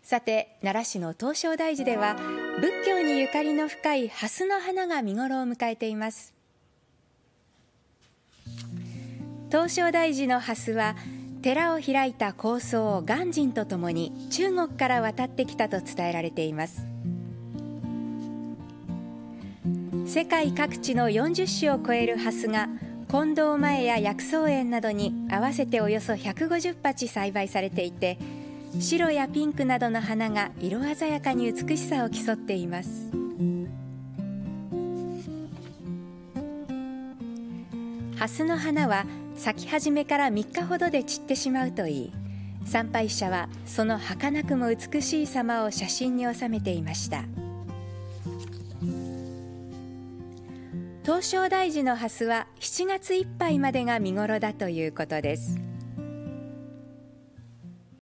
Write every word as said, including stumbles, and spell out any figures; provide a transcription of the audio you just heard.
さて、奈良市の東照大寺では仏教にゆかりの深い蓮の花が見頃を迎えています。東照大寺の蓮は寺を開いた高僧鑑真とともに中国から渡ってきたと伝えられています。世界各地のよんじゅっ種を超える蓮が金堂前や薬草園などに合わせておよそひゃくごじゅっぱち栽培されていて、白やピンクなどの花が色鮮やかに美しさを競っています。蓮の花は咲き始めからみっかほどで散ってしまうといい、参拝者はその儚くも美しい様を写真に収めていました。東照大寺の蓮はしちがついっぱいまでが見頃だということです。